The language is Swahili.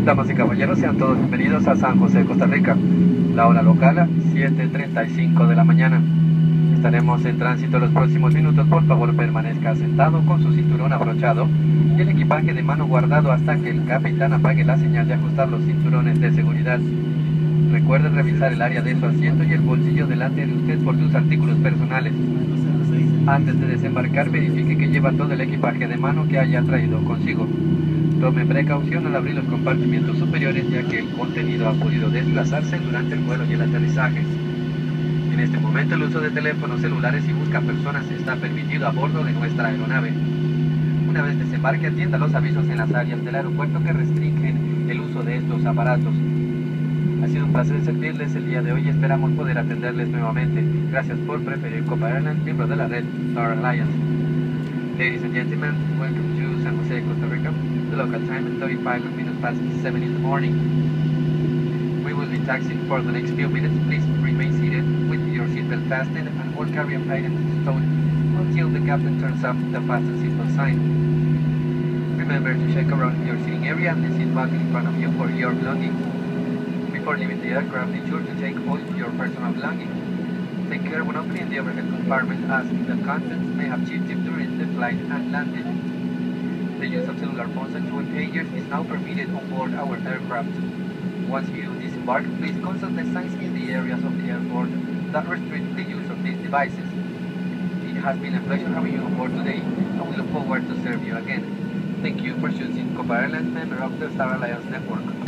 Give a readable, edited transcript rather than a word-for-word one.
Damas y caballeros, sean todos bienvenidos a San José, Costa Rica. La hora local, 7:35 de la mañana. Estaremos en tránsito los próximos minutos. Por favor, permanezca sentado con su cinturón abrochado y el equipaje de mano guardado hasta que el capitán apague la señal de ajustar los cinturones de seguridad. Recuerde revisar el área de su asiento y el bolsillo delante de usted por sus artículos personales. Antes de desembarcar, verifique que lleva todo el equipaje de mano que haya traído consigo. Tome precaución al abrir los compartimientos superiores, ya que el contenido ha podido desplazarse durante el vuelo y el aterrizaje. En este momento, el uso de teléfonos celulares y buscapersonas está permitido a bordo de nuestra aeronave. Una vez desembarque, atienda los avisos en las áreas del aeropuerto que restringen el uso de estos aparatos. Ha sido un placer servirles el día de hoy y esperamos poder atenderles nuevamente. Gracias por preferir Copa Airlines, miembro de la red Taca Airlines. Ladies and gentlemen, welcome to San Jose, Costa Rica. The local time is 35 minutes past 7 in the morning. We will be taxiing for the next few minutes. Please remain seated with your seatbelt fastened and all carry-on items stowed until the captain turns off the fasten seatbelt sign. Remember to check around your seating area and the seat back in front of you for your belongings. Before leaving the aircraft, be sure to take all your personal belongings. Take care when opening the overhead compartment, as the contents may have shifted during the flight and landing. The use of cellular phones and phone pagers is now permitted on board our aircraft. Once you disembark, please consult the signs in the areas of the airport that restrict the use of these devices. It has been a pleasure having you on board today, and we look forward to serve you again. Thank you for choosing Copa Airlines, member of the Star Alliance Network.